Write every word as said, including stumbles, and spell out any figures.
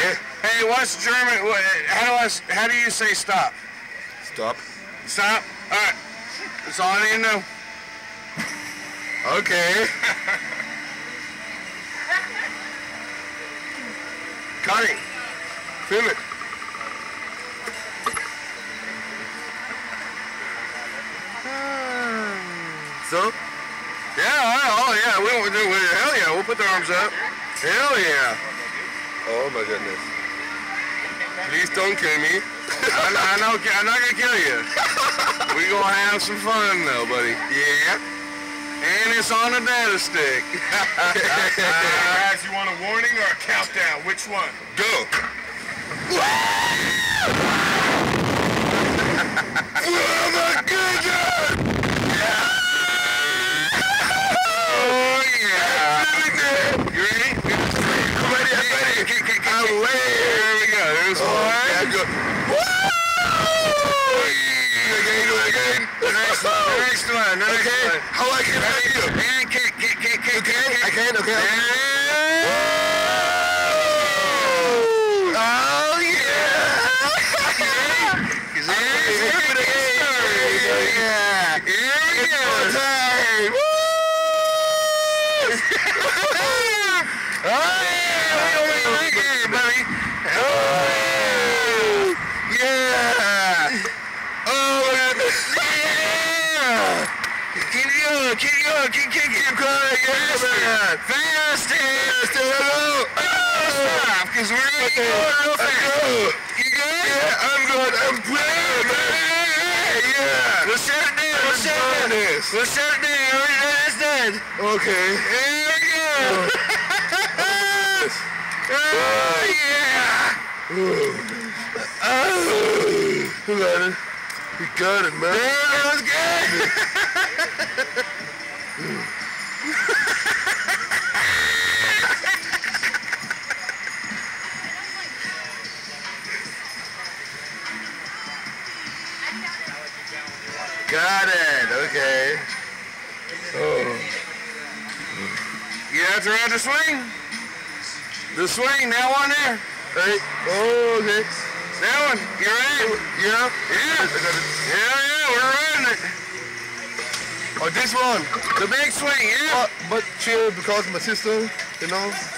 Okay. Hey, what's German? What, how do I? How do you say stop? Stop. Stop. All right. That's all I need to know. Okay. Cutting. Film it. So? Yeah. Oh yeah. We don't do it. Hell yeah. We'll put the arms up. Hell yeah. Oh my goodness. Please don't kill me. I, I know. I'm not gonna kill you. We gonna have some fun though, buddy. Yeah. And it's on a data stick. Guys, you want a warning or a countdown? Which one? Go. Oh my goodness! Oh yeah. You ready? I'm ready, I'm ready. I'm ready. Here we go. There's Oh, one. yeah, good. Woo! Again, do it again. The next one. The next one. The next Okay. one. How I can help you? And kick, kick, kick, kick, Okay, kick, I can, okay. And... Oh, yeah! Is it? Here we go. Yeah. Here we go. Time. Woo! Oh, yeah. We gonna make it again, buddy. Oh, yeah! Oh, my goodness. Yeah. Keep going, keep going, keep kicking. Keep going, yeah, man. Faster. Faster, hello. Stop, because we're going to Okay, go real let's fast. go. You good? Yeah, I'm good. I'm brave, man. Yeah. We'll shut it down. We'll shut it down. This. We'll shut it down. It's done. Okay. Here we go. Oh, yeah. Oh, we got it. We got it, man. That was good. Got it. Okay. Oh. You have to ride the swing. The swing, that one there. Hey. Oh, okay. That one. You ready? Yeah. Yeah. I got it. Yeah, yeah, we're riding it. Oh, this one. The big swing, yeah. Uh, but chill because my sister, you know.